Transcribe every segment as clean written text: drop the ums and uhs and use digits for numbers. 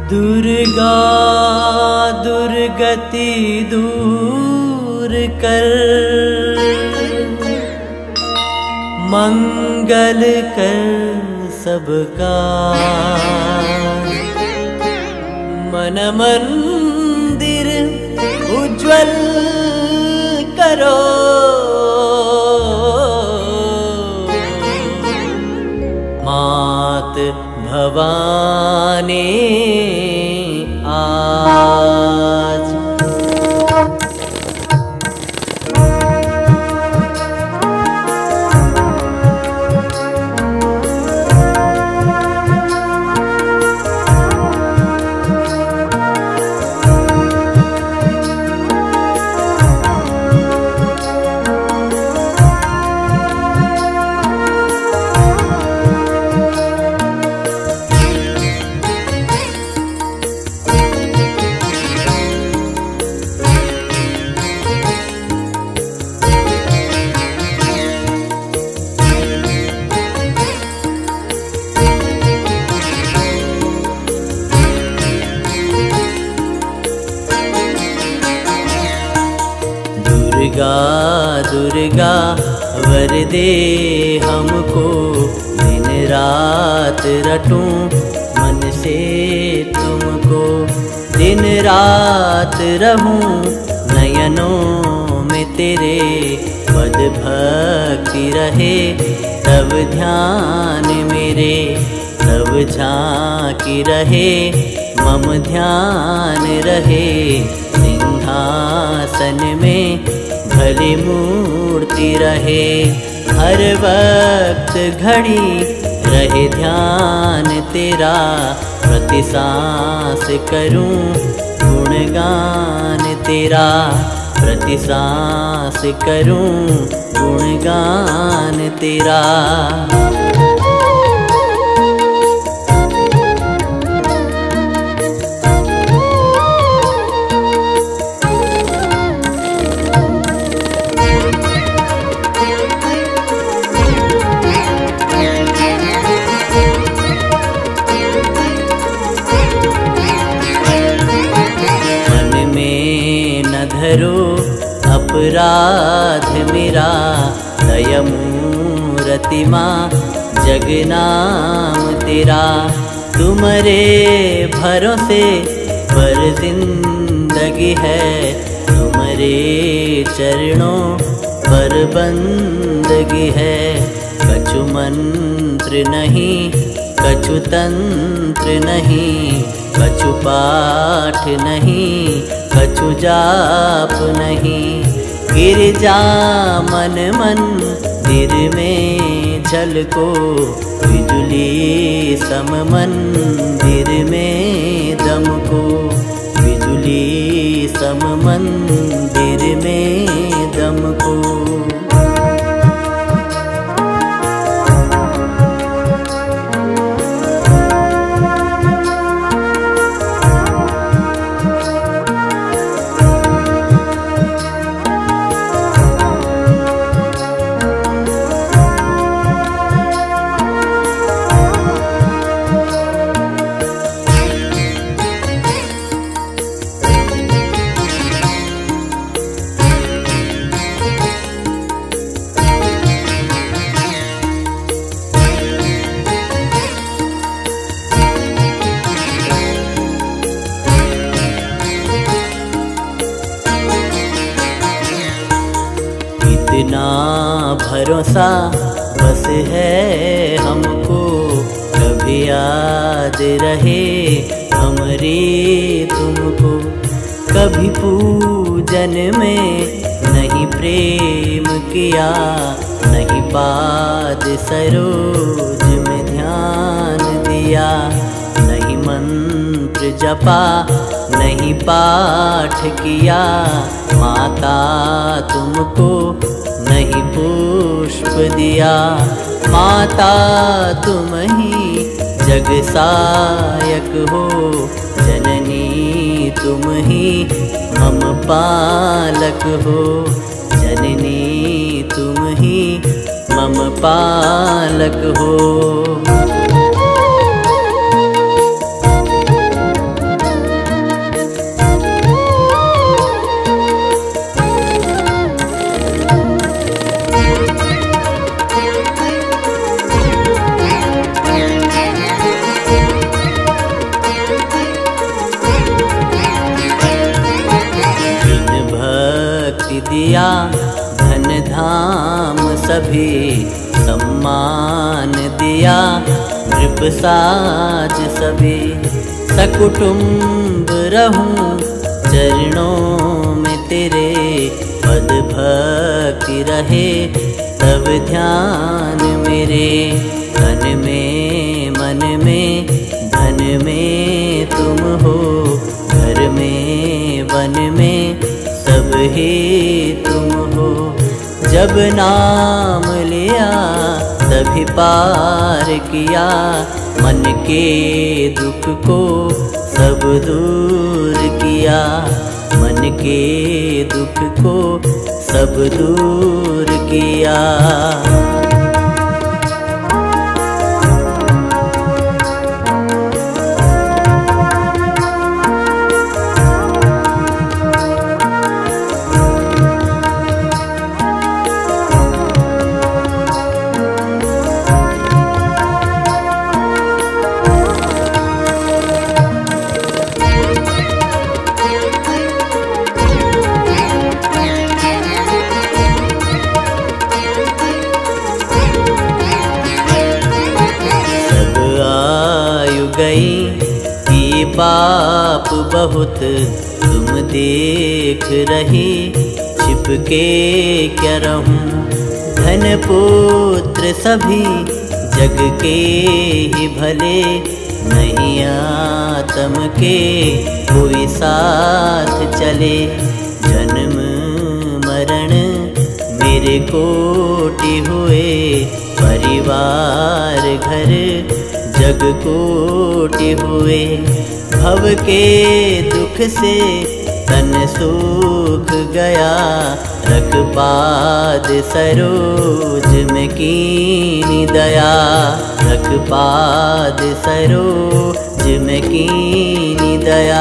दुर्गा दुर्गति दूर कर, मंगल कर सबका। मन मंदिर उज्ज्वल करो, मात भवानी आज। दुर्गा दुर्गा वर दे हमको, दिन रात रटूं मन से तुमको। दिन रात रहूं नयनों में तेरे, पद भक्ति रहे तब ध्यान मेरे। तब झांकी रहे मम ध्यान रहे, सिंहासन में भली मूर्ति रहे। हर वक्त घड़ी रहे ध्यान तेरा, प्रति सांस करूं गुणगान तेरा। प्रति सांस करूं गुणगान तेरा। धरो अपराध मेरा, दया मूर्ति माँ जगनाम तेरा। तुम्हारे भरोसे पर जिंदगी है, तुम्हारे चरणों पर बंदगी है। कछु मंत्र नहीं कछु तंत्र नहीं, कछु पाठ नहीं कछु जाप नहीं। गिरजा मन मंदिर में झलको, बिजुली सम मंदिर में दमको। बिजुली सम मंदिर में दमको। इतना भरोसा बस है हमको, कभी याद रहे हमरे तुमको। कभी पूजन में नहीं प्रेम किया, नहीं पाद सरोज में ध्यान दिया। नहीं मंत्र जपा नहीं पाठ किया, माता तुमको नहीं पुष्प दिया। माता तुम ही जग सायक हो, जननी तुम ही मम पालक हो। जननी तुम ही मम पालक हो। सभी सम्मान दिया नृप साज सभी। सकुटुम्ब रहूं चरणों में तेरे, पद भक्ति रहे तब ध्यान मेरे। तन में मन में धन में तुम हो, घर में वन में सब ही तुम हो। जब नाम लिया तभी पार किया, मन के दुख को सब दूर किया। मन के दुख को सब दूर किया। कि पाप बहुत तुम देख रही, छिप के क्या रहूं। धन पुत्र सभी जग के ही भले, नहीं आत्म के कोई साथ चले। जन्म मरण मेरे कोटि हुए, परिवार घर जग कोटि हुए। भव के दुख से तन सूख गया, रख पाद सरोज में कीनी दया। रख पाद सरोज में कीनी दया।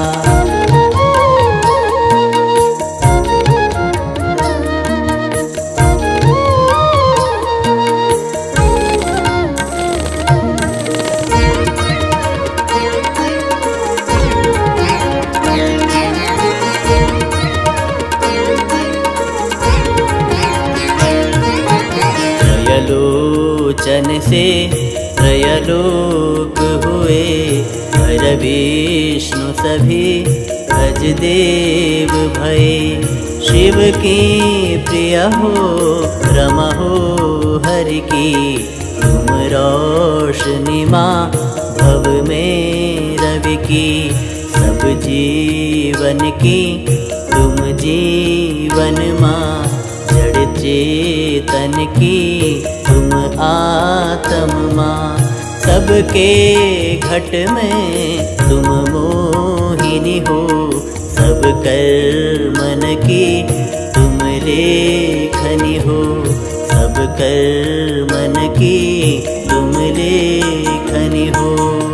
लोचन से त्रयलोक हुए, हर विष्णु सभी भज देव भये। शिव की प्रिय हो रमा हो हरि की, तुम रोशनी माँ भव में रवि की। सब जीवन की तुम जीवन माँ, जड़ चेतन की तुम आत्म माँ। सबके घट में तुम मोहिनी हो, सब कर्मन की तुम लेखनी हो। सब कर्मन की तुम लेखनी हो।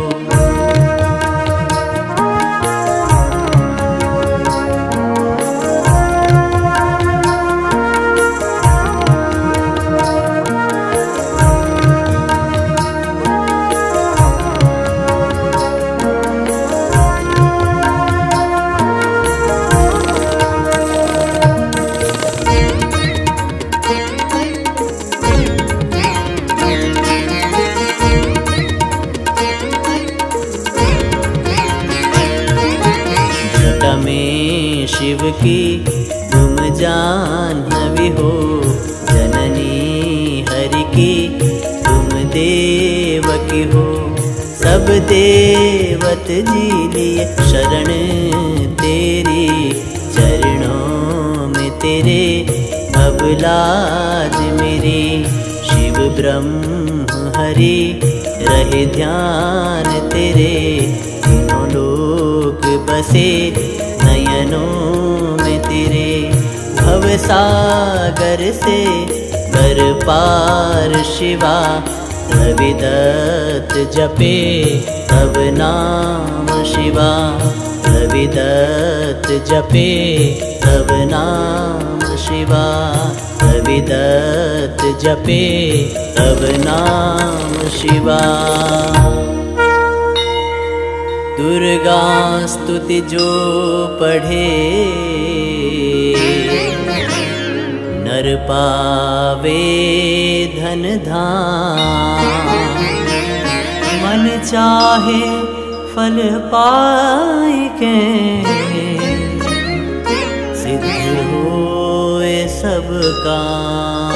शिव की तुम जाह्नवी हो, जननी हरि की तुम देवकी हो। सब देवत जी लिए शरण तेरी, चरणों में तेरे अब लाज मेरी। शिव ब्रह्म हरि रहे ध्यान तेरे, तीनों लोक बसे नयनों में तेरे। भव सागर से कर पार शिवा, रविदत्त जपे तब नाम शिवा। रविदत्त जपे तब नाम शिवा। रविदत्त जपे तब नाम शिवा। दुर्गा स्तुति जो पढ़े, नर वर पावे धन धाम। मन चाहे फल पाए के सिद्ध होए सब काम।